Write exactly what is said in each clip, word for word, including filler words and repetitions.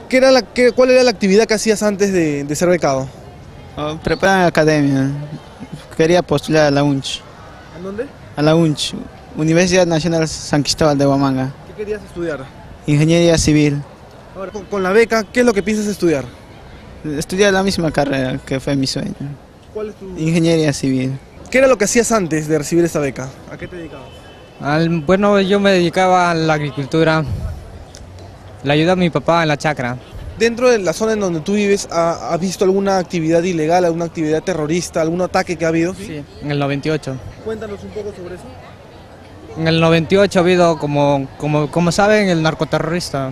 ¿Qué era la, qué, ¿Cuál era la actividad que hacías antes de, de ser becado? Oh, preparar la academia. Quería postular a la U N C H. ¿En dónde? A la U N C H, Universidad Nacional San Cristóbal de Huamanga. ¿Qué querías estudiar? Ingeniería civil. Ahora, con, con la beca, ¿qué es lo que piensas estudiar? Estudiar la misma carrera que fue mi sueño. ¿Cuál es tu...? Ingeniería civil. ¿Qué era lo que hacías antes de recibir esta beca? ¿A qué te dedicabas? Al, bueno, yo me dedicaba a la agricultura. Le ayudé a mi papá en la chacra. Dentro de la zona en donde tú vives, ¿ha- ¿has visto alguna actividad ilegal, alguna actividad terrorista, algún ataque que ha habido? Sí, en el noventa y ocho. Cuéntanos un poco sobre eso. En el noventa y ocho ha habido, como, como, como saben, el narcoterrorista.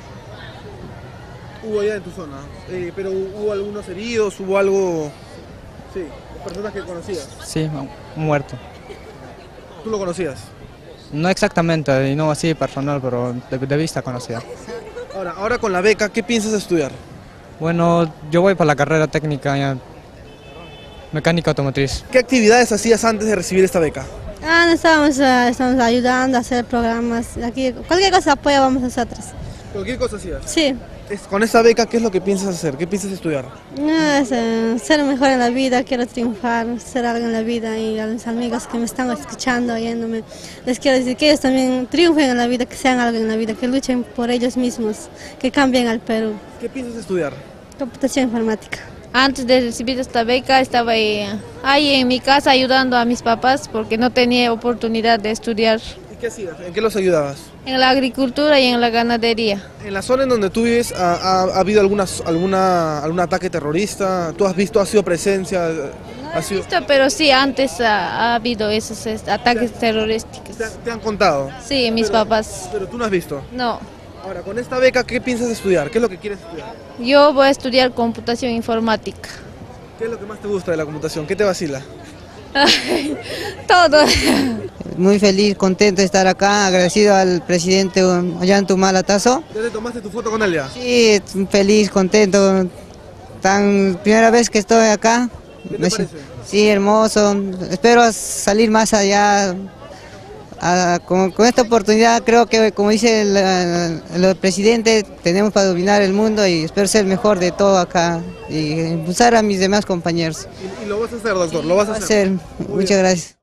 Hubo allá en tu zona, eh, pero hubo algunos heridos, hubo algo... Sí, personas que conocías. Sí, muerto. ¿Tú lo conocías? No exactamente, y no así personal, pero de, de vista conocida. Ahora, ahora con la beca, ¿qué piensas estudiar? Bueno, yo voy para la carrera técnica, ya, mecánica automotriz. ¿Qué actividades hacías antes de recibir esta beca? Ah, nos estamos, eh, estamos ayudando a hacer programas. Aquí, cualquier cosa apoyamos nosotros. ¿Cualquier cosa hacías? Sí, Es- Con esta beca, ¿qué es lo que piensas hacer? ¿Qué piensas estudiar? no, es, eh, ser mejor en la vida, quiero triunfar, ser algo en la vida, y a los amigos que me están escuchando, oyéndome, les quiero decir que ellos también triunfen en la vida, que sean algo en la vida, que luchen por ellos mismos, que cambien al Perú. ¿Qué piensas estudiar? Computación informática. Antes de recibir esta beca estaba ahí, ahí en mi casa ayudando a mis papás porque no tenía oportunidad de estudiar ¿Y qué hacías? ¿En qué los ayudabas? en la agricultura y en la ganadería. En la zona en donde tú vives, ¿ha, ha- ha habido alguna, alguna, algún ataque terrorista? ¿Tú has visto, ha sido presencia? Ha sido... Esto, pero sí, antes ha, ha habido esos este, ataques terrorísticos. ¿Te, te han contado? Sí, mis Pero- papás. Pero tú no has visto. No, Ahora, con esta beca, ¿qué piensas estudiar? ¿Qué es lo que quieres estudiar? yo voy a estudiar computación informática. ¿Qué es lo que más te gusta de la computación? ¿Qué te vacila? Todo. Muy feliz, contento de estar acá, agradecido al presidente Ollanta Tazo. ¿Ya te tomaste tu foto con él ya? Sí, feliz, contento. Tan primera vez que estoy acá. ¿Qué te Me- parece? Sí, hermoso. Espero salir más allá. Ah, con, con esta oportunidad creo que, como dice el, el- el presidente, tenemos para dominar el mundo y espero ser el mejor de todo acá y impulsar a mis demás compañeros. Y, y lo vas a hacer, doctor, lo vas a Va a hacer. ser. Muchas gracias.